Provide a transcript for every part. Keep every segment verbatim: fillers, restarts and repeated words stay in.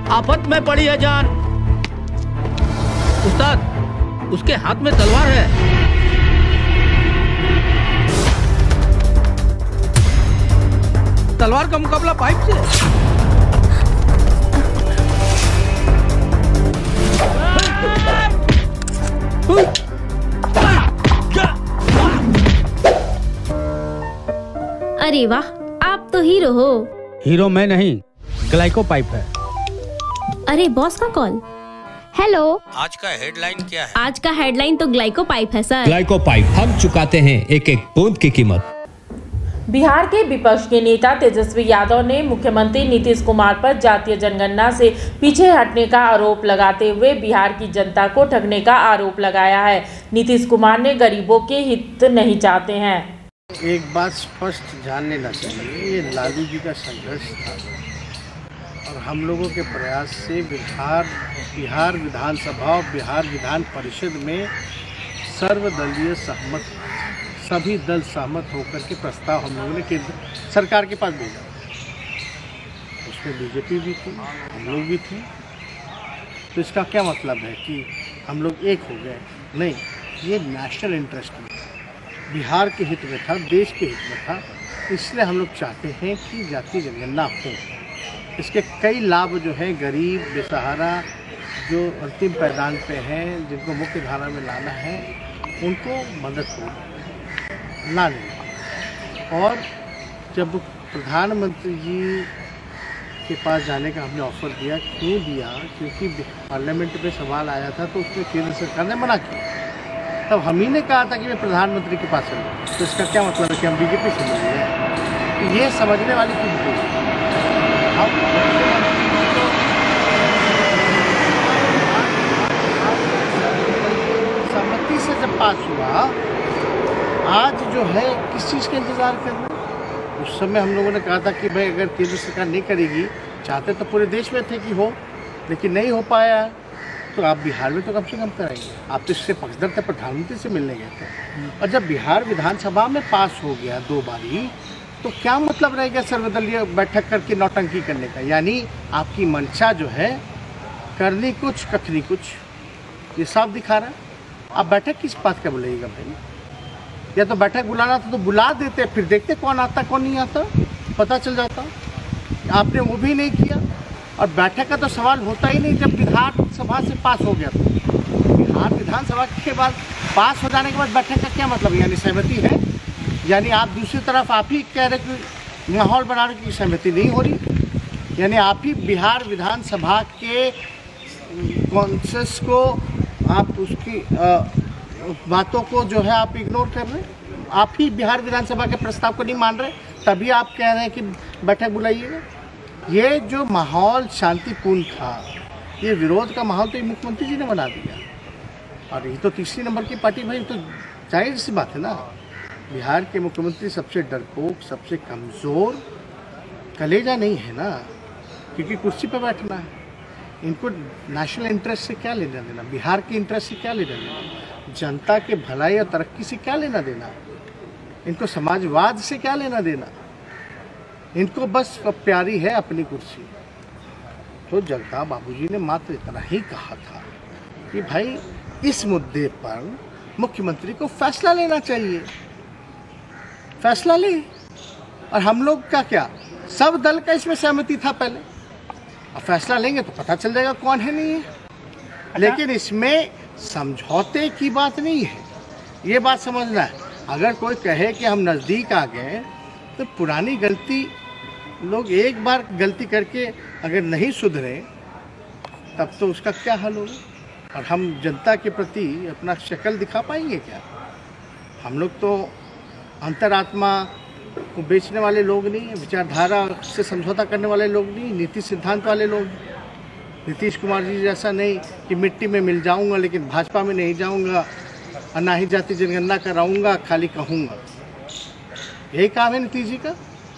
आफत में पड़ी है जान। उस्ताद, उसके हाथ में तलवार है। तलवार का मुकाबला पाइप से। अरे वाह, आप तो हीरो हो। हीरो मैं नहीं, ग्लाइको पाइप है। अरे बॉस का कॉल। हेलो, आज का हेडलाइन क्या है? आज का हेडलाइन तो ग्लाइको पाइप है सर। ग्लाइको पाइप, हम चुकाते हैं एक एक बूंद की कीमत। बिहार के विपक्ष के नेता तेजस्वी यादव ने मुख्यमंत्री नीतीश कुमार पर जातीय जनगणना से पीछे हटने का आरोप लगाते हुए बिहार की जनता को ठगने का आरोप लगाया है। नीतीश कुमार ने गरीबों के हित नहीं चाहते हैं। एक बात स्पष्ट जान लेना चाहिए, ये लालू जी का संघर्ष था और हम लोगों के प्रयास से बिहार बिहार विधानसभा और बिहार विधान परिषद में सर्वदलीय सहमत, सभी दल सहमत होकर के प्रस्ताव हम लोगों ने केंद्र सरकार के पास भेजा। उसमें बीजेपी भी थी, हम लोग भी थे। तो इसका क्या मतलब है कि हम लोग एक हो गए? नहीं, ये नेशनल इंटरेस्ट में था, बिहार के हित में था, देश के हित में था। इसलिए हम लोग चाहते हैं कि जातीय जनगणना हो। इसके कई लाभ जो हैं, गरीब बेसहारा जो अंतिम पैदान पे हैं, जिनको मुख्य धारा में लाना है, उनको मदद हो ला लेना। और जब प्रधानमंत्री जी के पास जाने का हमने ऑफर दिया, क्यों दिया? क्योंकि पार्लियामेंट में सवाल आया था तो उसमें केंद्र सरकार ने मना किया। तब हम ही ने कहा था कि मैं प्रधानमंत्री के पास चलूँ। तो इसका क्या मतलब है कि हम बीजेपी से मिल रहे हैं? तो ये समझने वाली चीज़ है। हम सहमति से जब पास हुआ, आज जो है किस चीज़ का इंतज़ार करना? उस समय हम लोगों ने कहा था कि भाई अगर केंद्र सरकार नहीं करेगी, चाहते तो पूरे देश में थे कि हो, लेकिन नहीं हो पाया, तो आप बिहार में तो कम से कम कराएंगे। आप तो इससे पक्षधर थे, प्रधानमंत्री से मिलने गए थे। और जब बिहार विधानसभा में पास हो गया दो बारी, तो क्या मतलब रहेगा सर्वदलीय बैठक करके नौटंकी करने का? यानी आपकी मंशा जो है करनी कुछ कथनी कुछ, ये साफ दिखा रहा है। आप बैठक किस बात का बुलाइएगा भाई? या तो बैठक बुलाना था तो बुला देते, फिर देखते कौन आता कौन नहीं आता, पता चल जाता। आपने वो भी नहीं किया। और बैठक का तो सवाल होता ही नहीं जब विधानसभा से पास हो गया। तो बिहार विधानसभा के बाद पास हो जाने के बाद बैठक का क्या मतलब? यानी सहमति है? यानी आप दूसरी तरफ आप ही कह रहे कि माहौल बनाने की सहमति नहीं हो रही। यानी आप ही बिहार विधानसभा के कॉन्सेंस को, आप उसकी आ, बातों को जो है आप इग्नोर कर रहे हैं। आप ही बिहार विधानसभा के प्रस्ताव को नहीं मान रहे, तभी आप कह रहे हैं कि बैठक बुलाइएगा। ये जो माहौल शांतिपूर्ण था, ये विरोध का माहौल तो मुख्यमंत्री जी ने बना दिया। और ये तो तीसरी नंबर की पार्टी भाई, तो जाहिर सी बात है ना, बिहार के मुख्यमंत्री सबसे डरपोक, सबसे कमज़ोर, कलेजा नहीं है ना, क्योंकि कुर्सी पर बैठना है। इनको नेशनल इंटरेस्ट से क्या लेना देना? बिहार के इंटरेस्ट से क्या लेना देना? जनता के भलाई और तरक्की से क्या लेना देना? इनको समाजवाद से क्या लेना देना? इनको बस प्यारी है अपनी कुर्सी। तो जगता बाबूजी ने मात्र इतना ही कहा था कि भाई इस मुद्दे पर मुख्यमंत्री को फैसला लेना चाहिए, फैसला ले। और हम लोग का क्या, सब दल का इसमें सहमति था पहले। अब फैसला लेंगे तो पता चल जाएगा कौन है नहीं है। लेकिन इसमें समझौते की बात नहीं है, ये बात समझना है। अगर कोई कहे कि हम नज़दीक आ गए, तो पुरानी गलती लोग एक बार गलती करके अगर नहीं सुधरे, तब तो उसका क्या हल होगा? और हम जनता के प्रति अपना शक्ल दिखा पाएंगे क्या? हम लोग तो अंतरात्मा को बेचने वाले लोग नहीं, विचारधारा से समझौता करने वाले लोग नहीं, नीति सिद्धांत वाले लोग। नीतीश कुमार जी जैसा नहीं कि मिट्टी में मिल जाऊंगा लेकिन भाजपा में नहीं जाऊंगा, और ना ही जाति जनगणना कराऊंगा, खाली कहूँगा। यही काम है नीतीश जी का।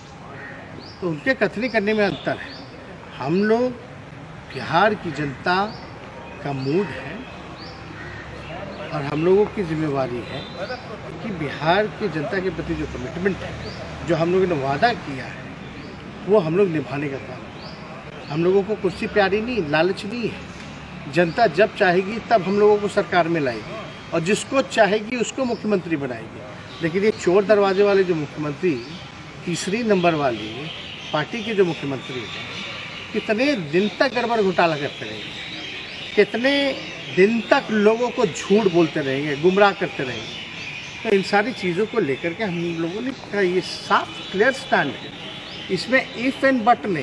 तो उनके कथनी करने में अंतर है। हम लोग, बिहार की जनता का मूड है और हम लोगों की जिम्मेवारी है कि बिहार की जनता के प्रति जो कमिटमेंट है, जो हम लोगों ने वादा किया है, वो हम लोग निभाने का काम। हम लोगों को कुर्सी प्यारी नहीं, लालच नहीं है। जनता जब चाहेगी तब हम लोगों को सरकार में लाएगी और जिसको चाहेगी उसको मुख्यमंत्री बनाएगी। लेकिन ये चोर दरवाजे वाले जो मुख्यमंत्री, तीसरी नंबर वाली पार्टी के जो मुख्यमंत्री हैं, कितने दिन तक गड़बड़ घोटाला करते रहेंगे, कितने दिन तक लोगों को झूठ बोलते रहेंगे, गुमराह करते रहेंगे। तो इन सारी चीज़ों को लेकर के हम लोगों ने कहा ये साफ क्लियर स्टैंड है, इसमें इफ एंड बट नहीं,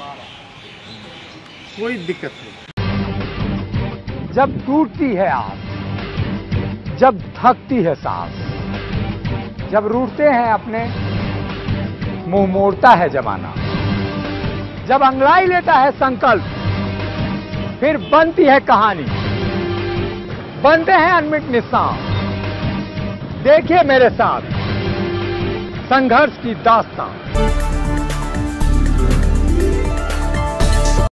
कोई दिक्कत नहीं। जब टूटती है आस, जब थकती है सांस, जब रूठते हैं अपने, मुंह मोड़ता है जमाना, जब अंगड़ाई लेता है संकल्प, फिर बनती है कहानी, बनते हैं अनमिट निशान। देखिए मेरे साथ संघर्ष की दास्तान।